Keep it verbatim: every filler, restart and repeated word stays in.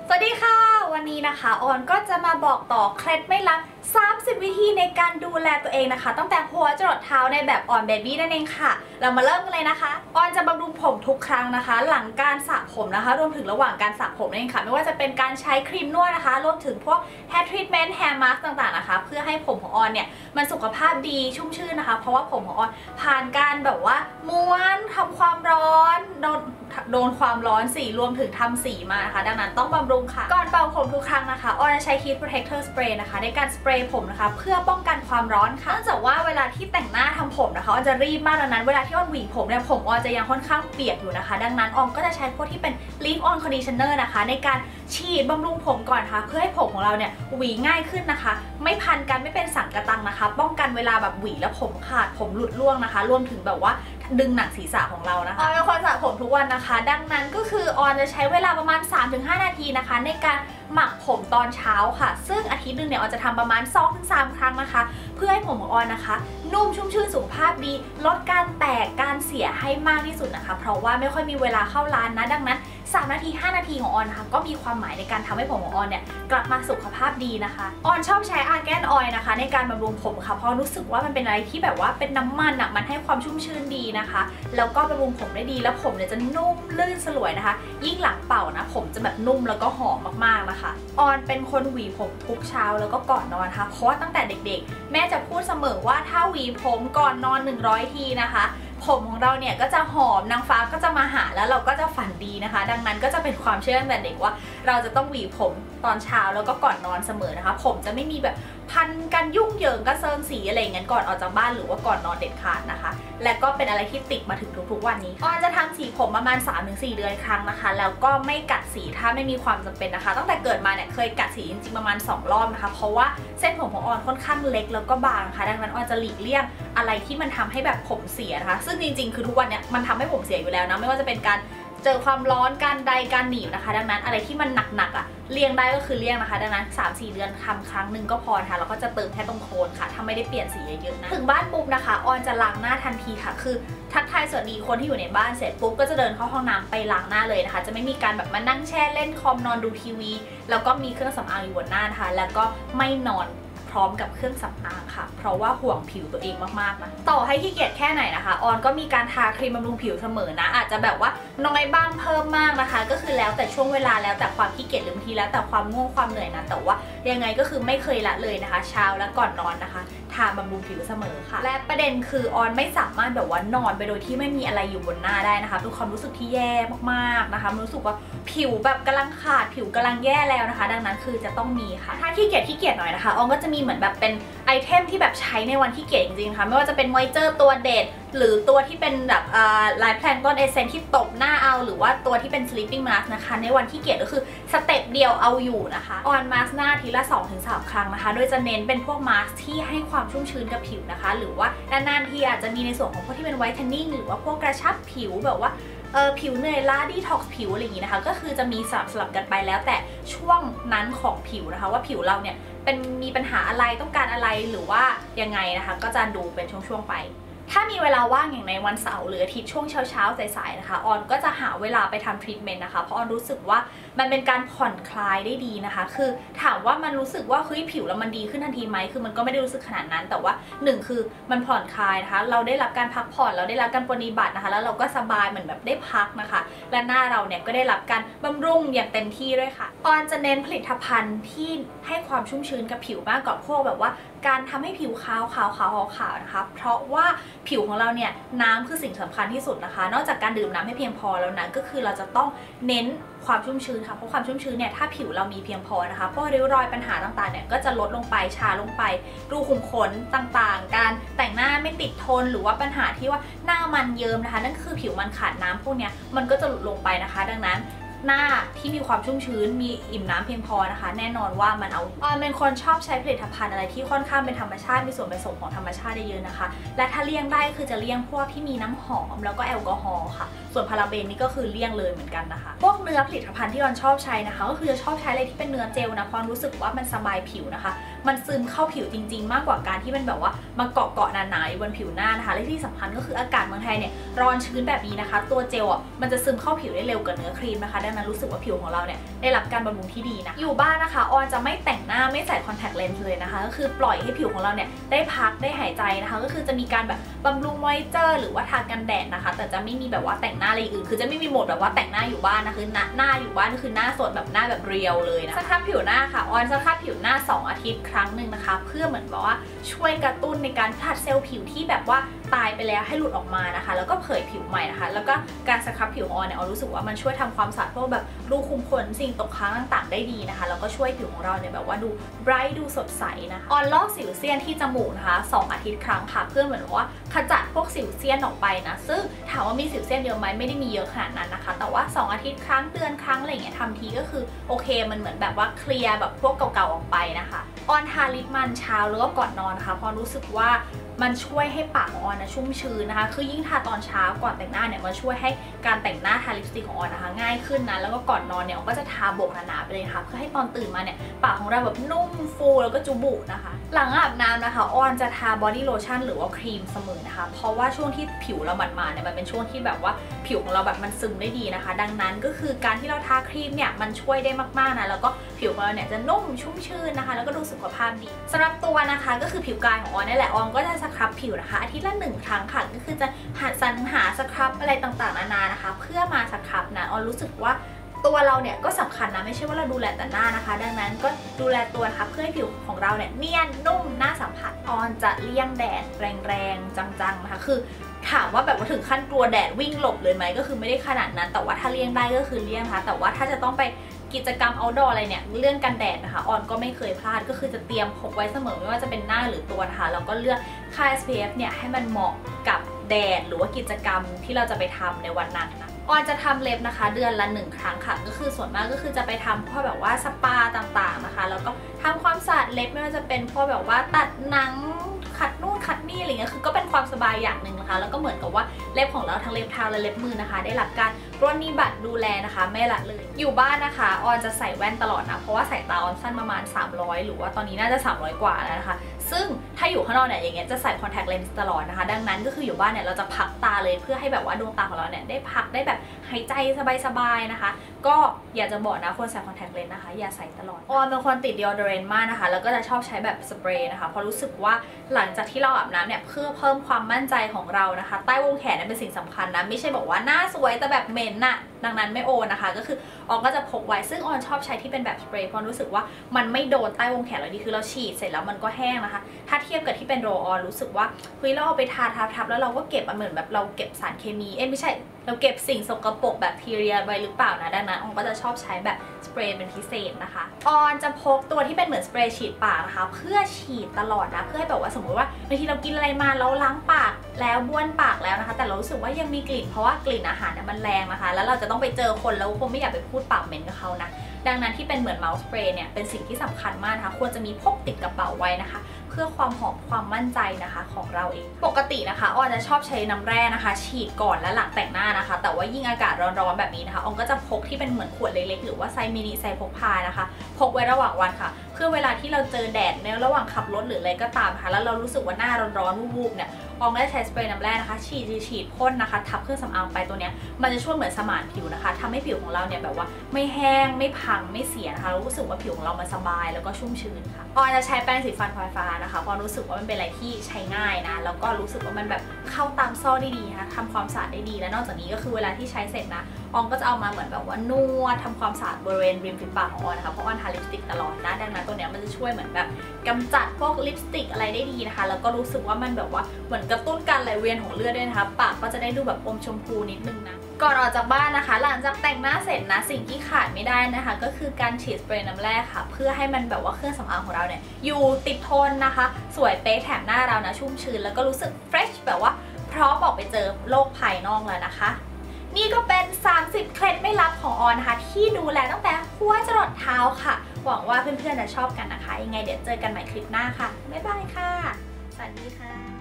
สวัสดีค่ะวันนี้นะคะออนก็จะมาบอกต่อเคล็ดไม่ลับสามสิบวิธีในการดูแลตัวเองนะคะตั้งแต่หัวจรดเท้าในแบบออนเบบี้นั่นเองค่ะเรามาเริ่มกันเลยนะคะออนจะบำรุงผมทุกครั้งนะคะหลังการสระผมนะคะรวมถึงระหว่างการสระผมนั่นเองค่ะไม่ว่าจะเป็นการใช้ครีมนวดนะคะรวมถึงพวก hair treatment hair mask ต่างๆนะคะเพื่อให้ผมของออนเนี่ยมันสุขภาพดีชุ่มชื่นนะคะเพราะว่าผมของออนผ่านการแบบว่าม้วนทำความร้อนโดนโดนความร้อนสีรวมถึงทำสีมานะคะดังนั้นต้องบำรุงค่ะก่อนเป่าผมทุกครั้งนะคะออนจะใช้ heat protector spray นะคะในการสเปรย์ผมนะคะเพื่อป้องกันความร้อนค่ะเนื่องจากว่าเวลาที่แต่งหน้าทำผมนะคะออนจะรีบมากดังนั้นเวลาที่ออนหวีผมเนี่ยผมออนจะยังค่อนข้างเปียกอยู่นะคะดังนั้นออนก็จะใช้พวกที่เป็น leave on conditioner นะคะในการฉีดบำรุงผมก่อนค่ะเพื่อให้ผมของเราเนี่ยหวีง่ายขึ้นนะคะไม่พันกันไม่เป็นสังกะตังนะคะป้องกันเวลาแบบหวีแล้วผมขาดผมหลุดร่วงนะคะรวมถึงแบบว่าดึงหนังศีรษะของเรานะคะออนเป็นคนสระผมทุกวันนะคะดังนั้นก็คือออนจะใช้เวลาประมาณ สามถึงห้า นาทีนะคะในการหมักผมตอนเช้าค่ะซึ่งอาทิตย์นึงเนี่ยออนจะทำประมาณ สองถึงสาม ครั้งนะคะเพื่อให้ผมของออนนะคะนุ่มชุ่มชื่นสุขภาพดีลดการแตกการเสียให้มากที่สุดนะคะเพราะว่าไม่ค่อยมีเวลาเข้าร้านนะดังนั้นสามนาทีห้านาทีของออนนะคะก็มีความหมายในการทำให้ผมของออนเนี่ยกลับมาสุขภาพดีนะคะออนชอบใช้อาร์แกนออยล์นะคะในการบำรุงผมค่ะเพราะรู้สึกว่ามันเป็นอะไรที่แบบว่าเป็นน้ำมันอ่ะมันให้ความชุ่มชื่นดีนะคะแล้วก็บำรุงผมได้ดีแล้วผมเนี่ยจะนุ่มลื่นสลวยนะคะยิ่งหลังเป่านะผมจะแบบนุ่มแล้วก็หอมมากๆนะคะออนเป็นคนหวีผมทุกเช้าแล้วก็ก่อนนอนค่ะเพราะว่าตั้งแต่เด็กๆแม่จะพูดเสมอว่าถ้าหวีผมก่อนนอนหนึ่งร้อยทีนะคะผมของเราเนี่ยก็จะหอมนางฟ้าก็จะมาหาแล้วเราก็จะฝันดีนะคะดังนั้นก็จะเป็นความเชื่อตั้งแต่เด็กว่าเราจะต้องหวีผมตอนเช้าแล้วก็ก่อนนอนเสมอนะคะผมจะไม่มีแบบพันกันยุ่งเหยิงกระเซิงสีอะไรอย่างเงี้ยก่อนออกจากบ้านหรือว่าก่อนนอนเด็ดขาดนะคะและก็เป็นอะไรที่ติดมาถึงทุกๆวันนี้ออนจะทำสีผมประมาณ สามถึงสี่ เดือนครั้งนะคะแล้วก็ไม่กัดสีถ้าไม่มีความจำเป็นนะคะตั้งแต่เกิดมาเนี่ยเคยกัดสีจริงๆประมาณสองรอบนะคะเพราะว่าเส้นผมของออนค่อนข้างเล็กแล้วก็บางค่ะดังนั้นออนจะหลีกเลี่ยงอะไรที่มันทำให้แบบผมเสียนะคะซึ่งจริงๆคือทุกวันเนี่ยมันทำให้ผมเสียอยู่แล้วนะไม่ว่าจะเป็นการเจอความร้อนการใดการหนีบนะคะดังนั้นอะไรที่มันหนักๆอ่ะเลี่ยงได้ก็คือเลี่ยงนะคะดังนั้น สามสี่ เดือนทำครั้งหนึ่งก็พอค่ะแล้วก็จะเติมแค่ตรงโคนค่ะถ้าไม่ได้เปลี่ยนสีเยอะๆนะถึงบ้านปุ๊บนะคะออนจะล้างหน้าทันทีค่ะคือทักทายสวัสดีคนที่อยู่ในบ้านเสร็จปุ๊บก็จะเดินเข้าห้องน้ำไปล้างหน้าเลยนะคะจะไม่มีการแบบมานั่งแช่เล่นคอมนอนดูทีวีแล้วก็มีเครื่องสำอางอยู่บนหน้านะคะแล้วก็ไม่นอนพร้อมกับเครื่องสำอางค่ะเพราะว่าห่วงผิวตัวเองมากๆนะต่อให้ขี้เกียจแค่ไหนนะคะออนก็มีการทาครีมบำรุงผิวเสมอนะอาจจะแบบว่าน้อยบ้างเพิ่มมากนะคะก็คือแล้วแต่ช่วงเวลาแล้วแต่ความขี้เกียจหรือบางทีแล้วแต่ความง่วงความเหนื่อยนะแต่ว่ายังไงก็คือไม่เคยละเลยนะคะเช้าและก่อนนอนนะคะทาบำรุงผิวเสมอค่ะและประเด็นคือออนไม่สามารถแบบว่านอนไปโดยที่ไม่มีอะไรอยู่บนหน้าได้นะคะเป็นความรู้สึกที่แย่มากๆนะคะรู้สึกว่าผิวแบบกำลังขาดผิวกำลังแย่แล้วนะคะดังนั้นคือจะต้องมีค่ะถ้าขี้เกียจขี้เกียจหน่อยนะคะออนก็จะมีเหมือนแบบเป็นไอเทมที่แบบใช้ในวันที่เกียจจริงๆค่ะไม่ว่าจะเป็นมอยเจอร์ตัวเด็ดหรือตัวที่เป็นแบบไลฟ์แพลนต้นเอเซนที่ตบหน้าเอาหรือว่าตัวที่เป็น sleeping mask นะคะในวันที่เกียจก็คือสเต็ปเดียวเอาอยู่นะคะออนมาสหน้าทีละ สองถึงสาม ครั้งนะคะโดยจะเน้นเป็นพวกมาสที่ให้ความชุ่มชื้นกับผิวนะคะหรือว่านานๆทีอาจจะมีในส่วนของพวกที่เป็นไวท์เทนนิ่งหรือว่าพวกกระชับผิวแบบว่าเออผิวเหนื่อยล้าดีท็อกซ์ผิวอะไรอย่างนี้นะคะก็คือจะมีสลับสลับกันไปแล้วแต่ช่วงนั้นของผิวนะคะว่าผิวเราเนี่ยเป็นมีปัญหาอะไรต้องการอะไรหรือว่ายังไงนะคะก็จะดูเป็นช่วงๆไปถ้ามีเวลาว่างอย่างในวันเสาร์หรืออาทิตย์ช่วงเช้าๆสายๆนะคะออนก็จะหาเวลาไปทำทรีทเมนต์นะคะเพราะออนรู้สึกว่ามันเป็นการผ่อนคลายได้ดีนะคะคือถามว่ามันรู้สึกว่าเฮ้ยผิวแล้วมันดีขึ้นทันทีไหมคือมันก็ไม่ได้รู้สึกขนาดนั้นแต่ว่าหนึ่งคือมันผ่อนคลายนะคะเราได้รับการพักผ่อนเราได้รับการปฏิบัตินะคะแล้วเราก็สบายเหมือนแบบได้พักนะคะและหน้าเราเนี่ยก็ได้รับการบำรุงอย่างเต็มที่ด้วยค่ะออนจะเน้นผลิตภัณฑ์ที่ให้ความชุ่มชื้นกับผิวมากกว่าพวกแบบว่าการทำให้ผิวขาวขาวขาวขาวนะคะเพราะว่าผิวของเราเนี่ยน้ำคือสิ่งสำคัญที่สุดนะคะนอกจากการดื่มน้ำให้เพียงพอแล้วนะก็คือเราจะต้องเน้นความชุ่มชื้นค่ะเพราะความชุ่มชื้นเนี่ยถ้าผิวเรามีเพียงพอนะคะพวกริ้วรอยปัญหาต่างๆเนี่ยก็จะลดลงไปชาลงไปรูขุมขนต่างๆการแต่งหน้าไม่ติดทนหรือว่าปัญหาที่ว่าหน้ามันเยิ้มนะคะนั่นคือผิวมันขาดน้ำพวกเนี้ยมันก็จะลดลงไปนะคะดังนั้นหน้าที่มีความชุ่มชื้นมีอิ่มน้ำเพียงพอนะคะแน่นอนว่ามันเอาออนเป็นคนชอบใช้ผลิตภัณฑ์อะไรที่ค่อนข้างเป็นธรรมชาติมีส่วนผสมของธรรมชาติเยอะๆนะคะและถ้าเลี่ยงได้คือจะเลี่ยงพวกที่มีน้ำหอมแล้วก็แอลกอฮอล์ค่ะส่วนพาราเบนนี่ก็คือเลี่ยงเลยเหมือนกันนะคะพวกเนื้อผลิตภัณฑ์ที่ออนชอบใช้นะคะก็คือจะชอบใช้อะไรที่เป็นเนื้อเจลนะเพราะรู้สึกว่ามันสบายผิวนะคะมันซึมเข้าผิวจริงๆมากกว่าการที่มันแบบว่ามาเกาะเกาะหนาๆอยู่บนผิวหน้านะคะและที่สำคัญก็คืออากาศเมืองไทยเนี่ยร้อนชื้นแบบนี้นะคะตัวเจลอ่ะมันจะซึมเข้าผิวได้เร็วกว่าเนื้อครีมนะคะดังนั้นรู้สึกว่าผิวของเราเนี่ยได้รับการบำรุงที่ดีนะอยู่บ้านนะคะออนจะไม่แต่งหน้าไม่ใส่คอนแทคเลนส์เลยนะคะก็คือปล่อยให้ผิวของเราเนี่ยได้พักได้หายใจนะคะก็คือจะมีการแบบบำรุงมอยเจอร์หรือว่าทากันแดดนะคะแต่จะไม่มีแบบว่าแต่งหน้าอะไรอื่นคือจะไม่มีโหมดแบบว่าแต่งหน้าอยู่บ้านนะคือหน้าอยู่บ้านก็คือหน้าสดแบบหน้าแบบเรียวเลยนะสครับผิวหน้าค่ะออนสครับผิวหน้าสองอาทิตย์ครั้งหนึ่งนะคะเพื่อเหมือนแบบว่าช่วยกระตุ้นในการผลัดเซลล์ผิวที่แบบว่าตายไปแล้วให้หลุดออกมานะคะแล้วก็เผยผิวใหม่นะคะแล้วก็การสครับผิวออนเนี่ยออนรู้สึกว่ามันช่วยทำความสะอาดพวกแบบรูขุมขนสิ่งตกค้างต่างๆได้ดีนะคะแล้วก็ช่วยผิวของเราเนี่ยแบบว่าดูไบรท์ดูสดใสนะคะออนลอกสิวเซียนที่จมูกนะคะสองอาทิตย์ครั้งค่ะเพื่อเหมือนว่าขจัดพวกสิวเซียนออกไปนะซึ่งถามว่ามีสิวเซียนเยอะไหมไม่ได้มีเยอะขนาดนั้นนะคะแต่ว่าสองอาทิตย์ครั้งเดือนครั้งอะไรอย่างเงี้ยทำทีก็คือโอเคมันเหมือนแบบว่าเคลียร์แบบพวกเก่าๆออกไปนะคะออนทาลิปมันเช้าแล้วก็ก่อนนอนนะคะพอรู้สึกว่ามันช่วยให้ปากของออนนะชุ่มชื้นนะคะคือยิ่งทาตอนเช้าก่อนแต่งหน้าเนี่ยมันช่วยให้การแต่งหน้าทาลิปสติกของออนนะคะง่ายขึ้นนะแล้วก็ก่อนนอนเนี่ยออนก็จะทาโบกหนาๆไปเลยค่ะเพื่อให้ตอนตื่นมาเนี่ยปากของเราแบบนุ่มฟูแล้วก็จุบุนะคะหลังอาบน้ำนะคะออนจะทาบอดี้โลชั่นหรือว่าครีมเสมอนะคะเพราะว่าช่วงที่ผิวเราหมาดๆเนี่ยมันเป็นช่วงที่แบบว่าผิวของเราแบบมันซึมได้ดีนะคะดังนั้นก็คือการที่เราทาครีมเนี่ยมันช่วยได้มากๆนะแล้วก็ผิวของเราเนี่ยจะนุ่มชุ่มชื่นนะคะแล้วก็ดูสุขภาพดีสำหรับตัวนะคะก็คือผิวกายของออนนี่แหละออนก็จะสครับผิวนะคะอาทิตย์ละหนึ่งครั้งค่ะก็คือจะหาสรรหาสครับอะไรต่างๆนานานะคะเพื่อมาสครับนะออนรู้สึกว่าตัวเราเนี่ยก็สำคัญนะไม่ใช่ว่าเราดูแลแต่หน้านะคะดังนั้นก็ดูแลตัวนะคะเพื่อให้ผิวของเราเนี่ยเนียนนุ่มน่าสัมผัสออนจะเลี่ยงแดดแรงๆจังๆนะคะคือถามว่าแบบว่าถึงขั้นกลัวแดดวิ่งหลบเลยไหมก็คือไม่ได้ขนาดนั้นแต่ว่าถ้าเลี่ยงได้ก็คือเลี่ยงค่ะแต่ว่าถ้าจะต้องไปกิจกรรม outdoor อะไรเนี่ยเรื่องกันแดดนะคะออนก็ไม่เคยพลาดก็คือจะเตรียมพกไว้เสมอไม่ว่าจะเป็นหน้าหรือตัวนะคะแล้วก็เลือกค่า เอส พี เอฟ เนี่ยให้มันเหมาะกับแดดหรือว่ากิจกรรมที่เราจะไปทำในวันนั้นนะออนจะทำเล็บนะคะเดือนละหนึ่งครั้งค่ะก็คือส่วนมากก็คือจะไปทำพวกแบบว่าสปาต่างๆนะคะแล้วก็ทำความสะอาดเล็บไม่ว่าจะเป็นพวกแบบว่าตัดหนังขัดนู่นขัดนี่อะไรเงี้ยคือก็เป็นความสบายอย่างหนึ่งนะคะแล้วก็เหมือนกับว่าเล็บของเราทั้งเล็บเท้าและเล็บมือนะคะได้รับการปรนนิบัติดูแลนะคะไม่ละเลยอยู่บ้านนะคะออนจะใส่แว่นตลอดนะเพราะว่าสายตาออนสั้นประมาณสามร้อยหรือว่าตอนนี้น่าจะสามร้อยกว่าแล้วนะคะซึ่งถ้าอยู่ข้างนอกเนี่ยอย่างเงี้ยจะใส่คอนแทคเลนส์ตลอดนะคะดังนั้นก็คืออยู่บ้านเนี่ยเราจะพักตาเลยเพื่อให้แบบว่าดวงตาของเราเนี่ยได้พักได้แบบหายใจสบายๆนะคะก็อยากจะบอกนะคนใส่คอนแทคเลนส์นะคะอย่าใส่ตลอดออนเป็นคนติด deodorant มากนะคะแล้วก็จะชอบใช้แบบสเปรย์นะคะเพราะรู้สึกว่าหลังจากที่เราอาบน้ำเนี่ยเพื่อเพิ่มความมั่นใจของเรานะคะใต้วงแขนเนี่ยเป็นสิ่งสำคัญนะไม่ใช่บอกว่าหน้าสวยแต่แบบเหม็นน่ะดังนั้นไม่โอนะคะก็คือออนก็จะพกไว้ซึ่งออนชอบใช้ที่เป็นแบบสเปรย์เพราะรู้สึกว่ามันไม่โดนใต้วงแขนเราดีคือเราฉีดเสร็จแล้วมันก็แห้งนะคะถ้าเทียบกับที่เป็นโรลออนรู้สึกว่าเฮ้ยเราเอาไปทาทับๆแล้วเราก็เก็บเหมือนแบบเราเก็บสารเคมีเอ้ไม่ใช่เราเก็บสิ่งสกปรกแบคทีเรียไว้หรือเปล่านะดังนั้นออนก็จะชอบใช้แบบสเปรย์เป็นพิเศษนะคะออนจะพกตัวที่เป็นเหมือนสเปรย์ฉีดปากนะคะเพื่อฉีดตลอดนะเพื่อให้แบบว่าสมมติว่าบางทีเรากินอะไรมาแล้วล้างปากแล้วบ้วนปากแล้วนะคะแต่เรารู้สึกว่ายังมีกลิ่นเพราะว่ากลิ่นอาหารเนี่ยมันแรงนะคะแล้วเราจะต้องไปเจอคนแล้วคงไม่อยากไปพูดปากเหม็นกับเขานะดังนั้นที่เป็นเหมือนเมาส์สเปรย์เนี่ยเป็นสิ่งที่สำคัญมากนะคะควรจะมีพกติดกระเป๋าไว้นะคะเพื่อความหอมความมั่นใจนะคะของเราเองปกตินะคะออนจะชอบใช้น้ำแร่นะคะฉีดก่อนและหลังแต่งหน้านะคะแต่ว่ายิ่งอากาศร้อนๆแบบนี้นะคะออนก็จะพกที่เป็นเหมือนขวดเล็กๆหรือว่าไซส์มินิไซส์พกพานะคะพกไว้ระหว่างวันค่ะเพื่อเวลาที่เราเจอแดดในระหว่างขับรถหรืออะไรก็ตามค่ะแล้วเรารู้สึกว่าหน้าร้อนๆวูบๆเนี่ยออนก็จะใช้สเปรย์น้ำแร่นะคะฉีดฉีดพ่นนะคะทับเครื่องสำอางไปตัวเนี้ยมันจะช่วยเหมือนสมานผิวนะคะทำให้ผิวของเราเนี่ยแบบว่าไม่แห้งไม่พังไม่เสียนะคะรู้สึกว่าผิวของเรามันสบายแล้วก็ชุ่มชื้นค่ะออนจะใช้แป้งสีฟันไฟฟ้านะคะเพราะรู้สึกว่ามันเป็นอะไรที่ใช้ง่ายนะแล้วก็รู้สึกว่ามันแบบเข้าตามซ่อได้ดีนะคะทำความสะอาดได้ดีและนอกจากนี้ก็คือเวลาที่ใช้เสร็จนะออนก็จะเอามาเหมือนแบบว่านวดทำความสะอาดบริเวณริมฝีปากของออนนะคะเพราะออนทาลิปสติกตลอดนะดังนั้นตัวเนี้ยมันจะช่วยเหมือนแบบกำจัดพวกลิปสติกอะไรได้ดีนะคะแล้วก็รู้สึกว่ามันแบบว่าเหมือนกระตุ้นการไหลเวียนของเลือดด้วยนะคะปากก็จะได้ดูแบบอมชมพูนิดนึงนะก่อนออกจากบ้านนะคะหลังจากแต่งหน้าเสร็จนะสิ่งที่ขาดไม่ได้นะคะก็คือการฉีดสเปรย์น้ำแร่ค่ะเพื่อให้มันแบบว่าเครื่องสำอางของเราเนี่ยอยู่ติดทนนะคะสวยเป๊ะแถมหน้าเรานะชุ่มชื้นแล้วก็รู้สึกเฟรชแบบว่าพร้อมออกไปเจอโลกภายนอกแล้วนะคะนี่ก็เป็นสามสิบเคล็ดไม่ลับของออนนะคะที่ดูแลตั้งแต่หัวจรดเท้าค่ะหวังว่าเพื่อนๆจะชอบกันนะคะยังไงเดี๋ยวเจอกันใหม่คลิปหน้าค่ะบ๊ายบายค่ะสวัสดีค่ะ